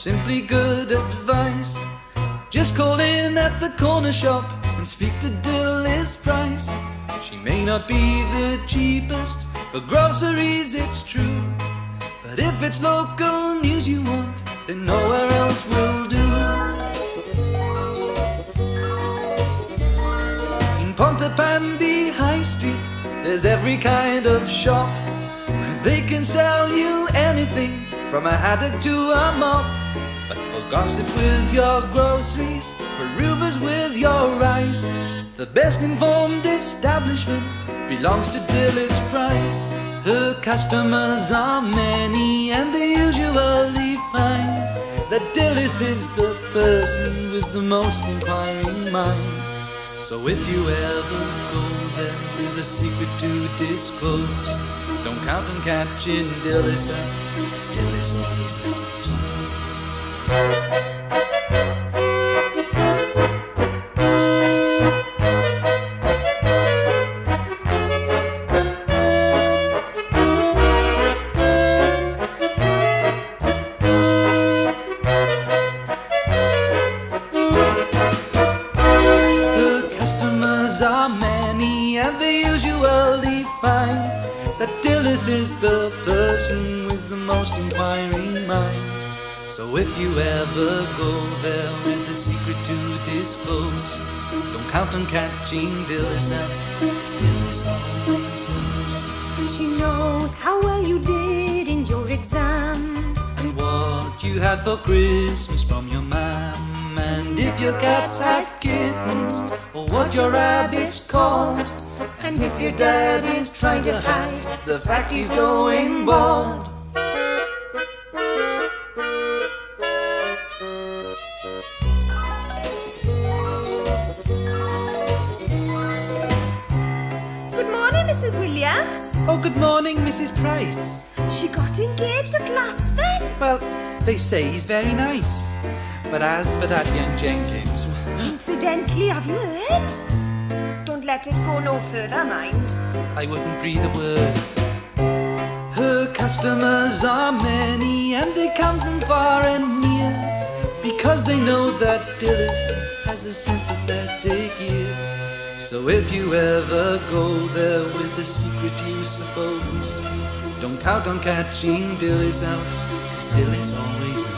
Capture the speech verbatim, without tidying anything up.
simply good advice. Just call in at the corner shop and speak to Dilly's Price. She may not be the cheapest for groceries, it's true, but if it's local news you want, then nowhere else will do. In Pontypandy High Street, there's every kind of shop. They can sell you anything, from a haddock to a mop. But for gossip with your groceries, for rumours with your rice, the best informed establishment belongs to Dilly's Price. Her customers are many and they usually find that Dilly's is the person with the most inquiring mind. So if you ever go there with a secret to disclose, don't count on catching Dilly's out, 'cause Dilly's always knows. Her customers are many and they usually find that Dilly's is the person with the most inquiring mind. So if you ever go there with a secret to disclose, don't count on catching Dilly's out, 'cause Dilly's always knows. She knows how well you did in your exam, And what you had for Christmas from your mum, and if your cats had kittens, or what your rabbit's called. And if your dad is trying to hide the fact he's going bald. Good morning, Missus Williams. Oh, good morning, Missus Price. She got engaged at last then? Well, they say he's very nice, but as for that young Jenkins... Incidentally, have you heard? Don't let it go no further, mind. I wouldn't breathe a word. Her customers are many and they come from far and near, because they know that Dilly's has a sympathetic ear. So if you ever go there with a secret you suppose, don't count on catching Dilly's out, 'cause Dilly's always knows.